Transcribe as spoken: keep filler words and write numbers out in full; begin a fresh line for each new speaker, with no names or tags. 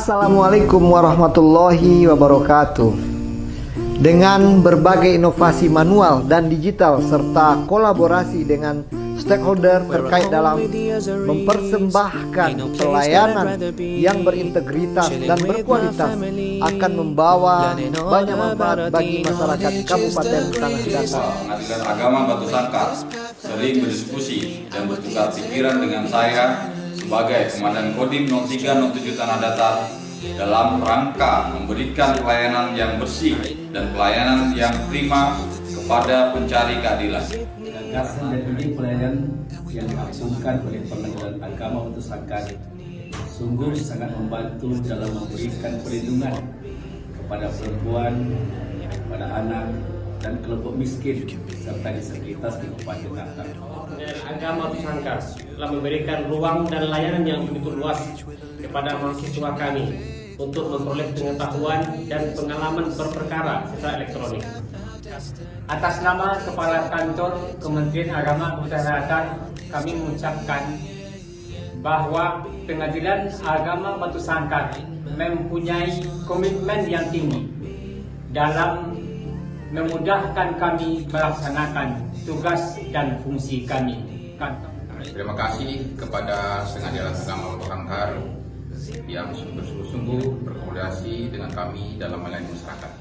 Assalamualaikum warahmatullahi wabarakatuh. Dengan berbagai inovasi manual dan digital serta kolaborasi dengan stakeholder terkait dalam mempersembahkan pelayanan yang berintegritas dan berkualitas akan membawa banyak manfaat bagi masyarakat Kabupaten Tanah Datar.
Pengadilan Agama Batu Sangkar sering berdiskusi dan bertukar pikiran dengan saya sebagai Komandan Kodim nol tiga nol tujuh Tanah Datar dalam rangka memberikan pelayanan yang bersih dan pelayanan yang prima kepada pencari keadilan.
Gagasan dan ide pelayanan yang dilakukan oleh Pengadilan Agama Batu Sangkar sungguh sangat membantu dalam memberikan perlindungan kepada perempuan, kepada anak, dan kelompok miskin serta disabilitas di Kabupaten Datar.
Agama Batu Sangkar telah memberikan ruang dan layanan yang begitu luas kepada mahasiswa kami untuk memperoleh pengetahuan dan pengalaman berperkara secara elektronik.
Atas nama Kepala Kantor Kementerian Agama Kabupaten Datar, kami mengucapkan bahwa Pengadilan Agama Batu Sangkar mempunyai komitmen yang tinggi dalam memudahkan kami melaksanakan tugas dan fungsi kami.
Terima kasih kepada Pengadilan Agama Batu Sangkar yang bersungguh-sungguh berkoordinasi dengan kami dalam melayani masyarakat.